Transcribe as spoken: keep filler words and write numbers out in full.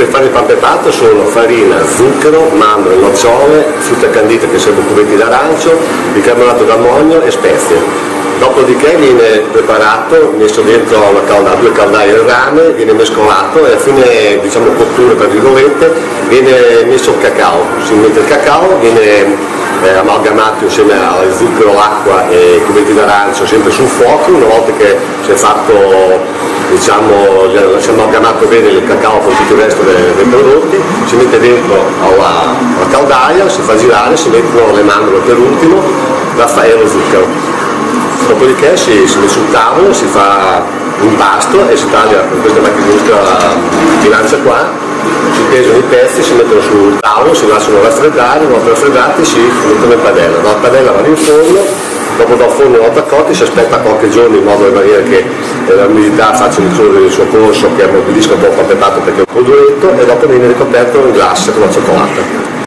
per fare il pan pepato sono farina, zucchero, mandorle, nocciole, frutta candita che serve cubetti d'arancio, bicarbonato d'ammonio e spezie. Dopodiché viene preparato, messo dentro una calda, due caldaie il rame, viene mescolato e a fine diciamo, cottura tra virgolette viene messo il cacao. Si mette il cacao, viene eh, amalgamato insieme al zucchero, l'acqua e i cubetti d'arancio sempre sul fuoco. Una volta che si è fatto, diciamo, si è amalgamato bene il cacao con tutto il resto dei, dei prodotti, si mette dentro alla, alla caldaia, si fa girare, si mettono le mandorle per ultimo, raffaello e lo zucchero. Dopodiché si, si mette sul tavolo, si fa un pasto e si taglia con questa macchinetta bilancia qua, si pesano i pezzi, si mettono sul tavolo, si lasciano raffreddare, una volta raffreddati si mettono in padella, la padella va in forno, dopo dal forno una volta cotti si aspetta qualche giorno in modo da vedere che l'umidità faccia il suo corso, che ammorbidisca un po' il pan pepato perché è un po' duretto e dopo viene ricoperto in glassa con la cioccolata.